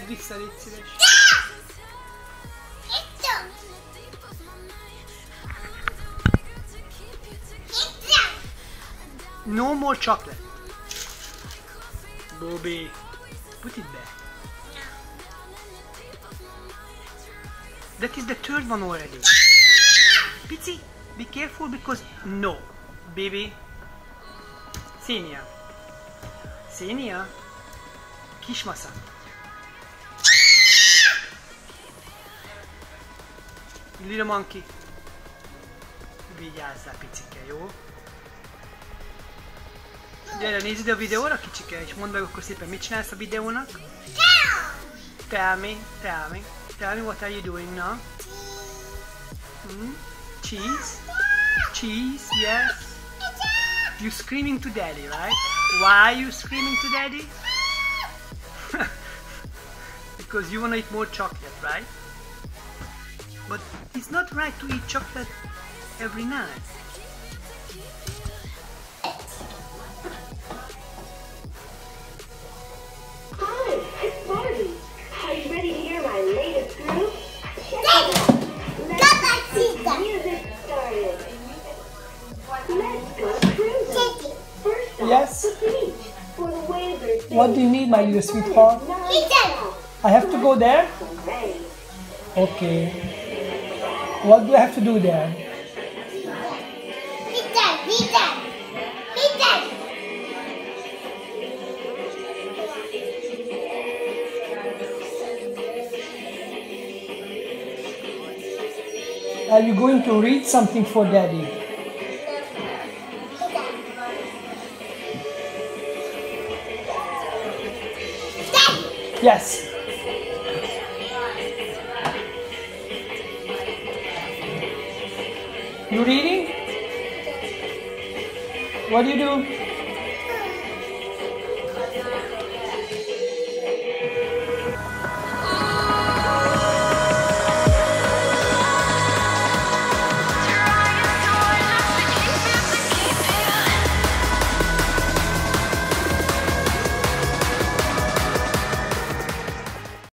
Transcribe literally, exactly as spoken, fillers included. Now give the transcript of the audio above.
Vedd vissza, légy szíves. No more chocolate. Bobby, put it back. That is the third one already. Pici, be careful because no, baby. Xenia. Xenia. Kismasa. Little monkey. Vigyázzál, picike, jó? Gyere, nézd ide a videóra, kicsike, és mondd meg akkor szépen, mit csinálsz a videónak? Tell me, tell me. Tell me what are you doing now? Hmm? Cheese? Cheese, yes. You screaming to daddy, right? Why are you screaming to daddy? Because you wanna eat more chocolate, right? But it's not right to eat chocolate every night. Hi, it's Marty. Are you ready to hear my latest groove? Check it out. Let's get the music started. Let's go cruising. First off, Yes. the beach. For the waves are What do you need, my little sweetheart? I have to go there? Okay. What do I have to do there? Are you going to read something for daddy? Yes. You reading? What do you do?